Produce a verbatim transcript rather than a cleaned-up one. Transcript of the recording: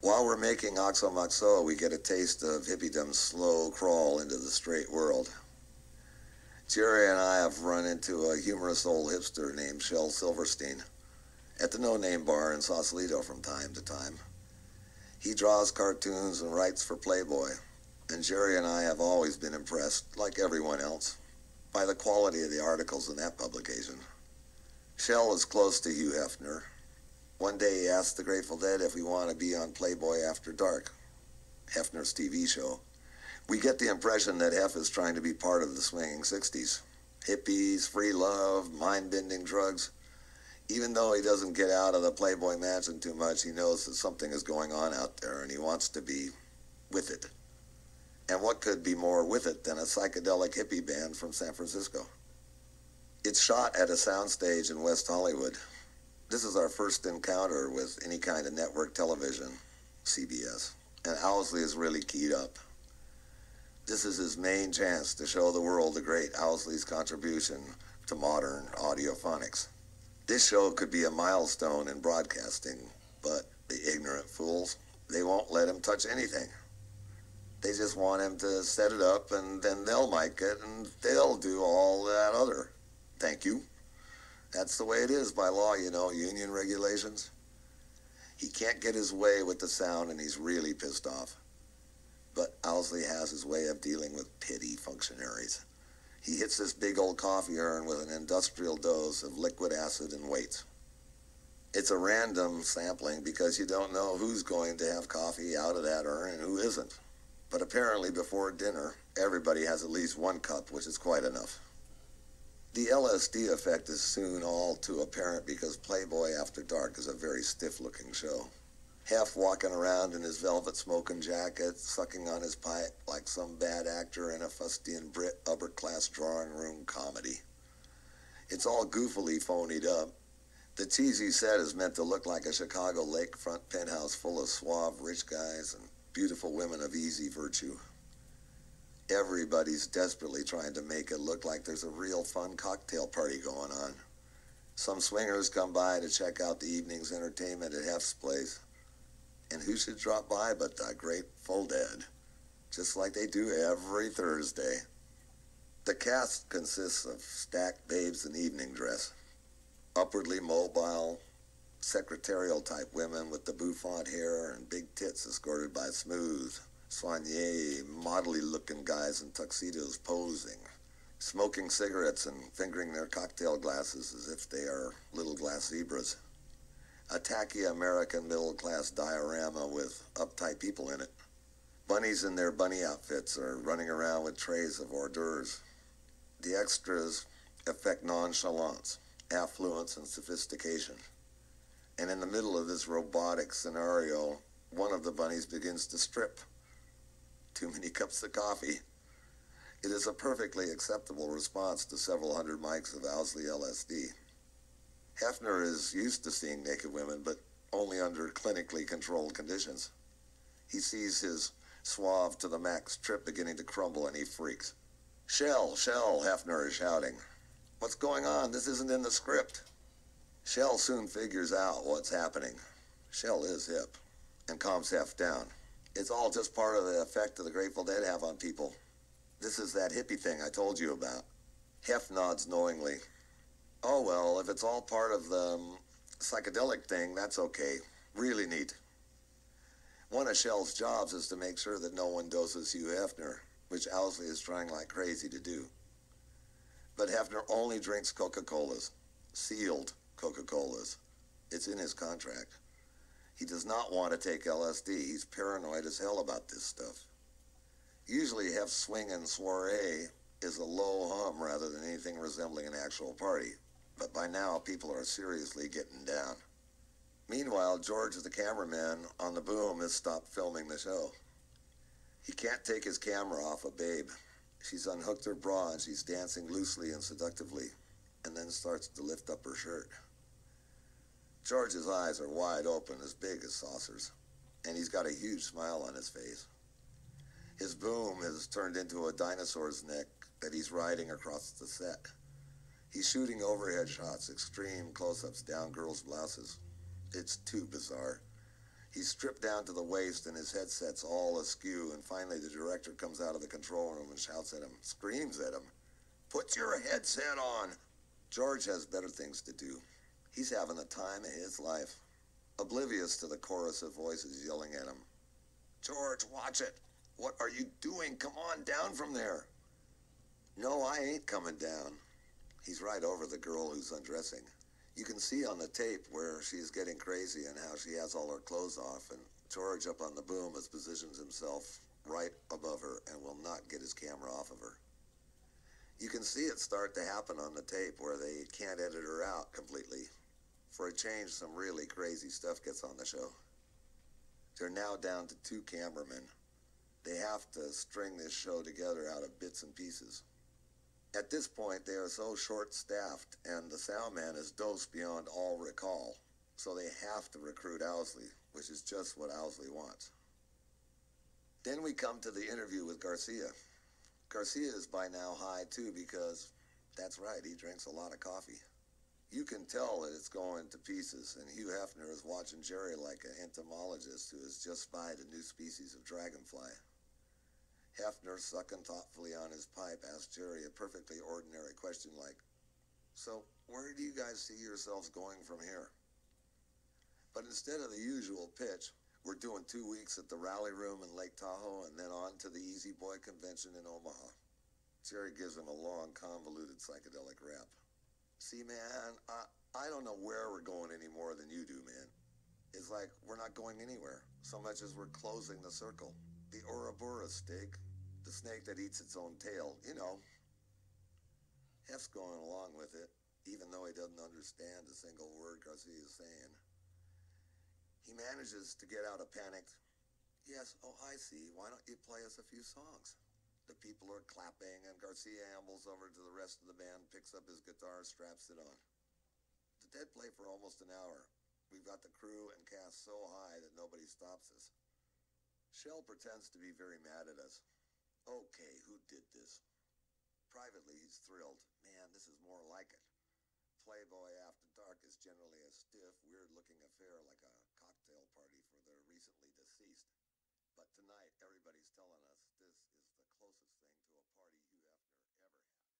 While we're making Oxomoxo, we get a taste of hippiedom's slow crawl into the straight world. Jerry and I have run into a humorous old hipster named Shel Silverstein at the No Name Bar in Sausalito from time to time. He draws cartoons and writes for Playboy, and Jerry and I have always been impressed, like everyone else, by the quality of the articles in that publication. Shel is close to Hugh Hefner. One day he asked the Grateful Dead if we want to be on Playboy After Dark, Hefner's T V show. We get the impression that Hef is trying to be part of the swinging sixties. Hippies, free love, mind-bending drugs. Even though he doesn't get out of the Playboy mansion too much, he knows that something is going on out there and he wants to be with it. And what could be more with it than a psychedelic hippie band from San Francisco? It's shot at a soundstage in West Hollywood. This is our first encounter with any kind of network television, C B S, and Owsley is really keyed up. This is his main chance to show the world the great Owsley's contribution to modern audiophonics. This show could be a milestone in broadcasting, but the ignorant fools, they won't let him touch anything. They just want him to set it up, and then they'll mic it, and they'll do all that other. Thank you. That's the way it is by law, you know, union regulations. He can't get his way with the sound, and he's really pissed off. But Owsley has his way of dealing with petty functionaries. He hits this big old coffee urn with an industrial dose of liquid acid and waits. It's a random sampling because you don't know who's going to have coffee out of that urn and who isn't. But apparently before dinner, everybody has at least one cup, which is quite enough. The L S D effect is soon all too apparent because Playboy After Dark is a very stiff-looking show. Hef walking around in his velvet smoking jacket, sucking on his pipe like some bad actor in a fustian Brit upper-class drawing room comedy. It's all goofily phonied up. The cheesy set is meant to look like a Chicago lakefront penthouse full of suave rich guys and beautiful women of easy virtue. Everybody's desperately trying to make it look like there's a real fun cocktail party going on. Some swingers come by to check out the evening's entertainment at Hef's place. And who should drop by but the Grateful Dead, just like they do every Thursday. The cast consists of stacked babes in evening dress, upwardly mobile, secretarial-type women with the bouffant hair and big tits escorted by smooth, soigné, modelly-looking guys in tuxedos posing, smoking cigarettes and fingering their cocktail glasses as if they are little glass zebras. A tacky American middle-class diorama with uptight people in it. Bunnies in their bunny outfits are running around with trays of hors d'oeuvres. The extras affect nonchalance, affluence, and sophistication. And in the middle of this robotic scenario, one of the bunnies begins to strip. Too many cups of coffee. It is a perfectly acceptable response to several hundred mics of Owsley L S D. Hefner is used to seeing naked women, but only under clinically controlled conditions. He sees his suave to the max trip beginning to crumble and he freaks. Shel, Shel, Hefner is shouting. What's going on? This isn't in the script. Shel soon figures out what's happening. Shel is hip and calms Hef down. It's all just part of the effect of the Grateful Dead have on people. This is that hippie thing I told you about. Hef nods knowingly. Oh, well, if it's all part of the um, psychedelic thing, that's okay. Really neat. One of Shel's jobs is to make sure that no one doses Hugh Hefner, which Owsley is trying like crazy to do. But Hefner only drinks Coca-Colas, sealed Coca-Colas. It's in his contract. He does not want to take L S D. He's paranoid as hell about this stuff. Usually Hef's swinging soiree is a low hum rather than anything resembling an actual party. But by now, people are seriously getting down. Meanwhile, George, the cameraman on the boom, has stopped filming the show. He can't take his camera off a babe. She's unhooked her bra and she's dancing loosely and seductively, and then starts to lift up her shirt. George's eyes are wide open, as big as saucers, and he's got a huge smile on his face. His boom has turned into a dinosaur's neck that he's riding across the set. He's shooting overhead shots, extreme close-ups down girls' blouses. It's too bizarre. He's stripped down to the waist and his headset's all askew, and finally the director comes out of the control room and shouts at him, screams at him, "Put your headset on!" George has better things to do. He's having the time of his life, oblivious to the chorus of voices yelling at him. "George, watch it! What are you doing? Come on down from there!" "No, I ain't coming down." He's right over the girl who's undressing. You can see on the tape where she's getting crazy and how she has all her clothes off, and George up on the boom has positioned himself right above her and will not get his camera off of her. You can see it start to happen on the tape where they can't edit her out completely. For a change, some really crazy stuff gets on the show. They're now down to two cameramen. They have to string this show together out of bits and pieces. At this point, they are so short-staffed, and the sound man is dosed beyond all recall, so they have to recruit Owsley, which is just what Owsley wants. Then we come to the interview with Garcia. Garcia is by now high, too, because, that's right, he drinks a lot of coffee. You can tell that it's going to pieces, and Hugh Hefner is watching Jerry like an entomologist who has just spied a new species of dragonfly. Hefner, sucking thoughtfully on his pipe, asked Jerry a perfectly ordinary question like, "So, where do you guys see yourselves going from here?" But instead of the usual pitch, we're doing two weeks at the Rally Room in Lake Tahoe and then on to the Easy Boy Convention in Omaha. Jerry gives him a long, convoluted psychedelic rap. "See, man, I, I don't know where we're going any more than you do, man. It's like we're not going anywhere, so much as we're closing the circle. The Ouroboros steak, the snake that eats its own tail, you know." Hef's going along with it, even though he doesn't understand a single word Garcia is saying. He manages to get out a panicked, "Yes, oh, I see. Why don't you play us a few songs?" The people are clapping, and Garcia ambles over to the rest of the band, picks up his guitar, straps it on. The Dead play for almost an hour. We've got the crew and cast so high that nobody stops us. Shell pretends to be very mad at us. Okay, who did this? Privately, he's thrilled. Man, this is more like it. Playboy After Dark is generally a stiff, weird-looking affair like a cocktail party for the recently deceased. But tonight, everybody's telling us this is the closest thing to a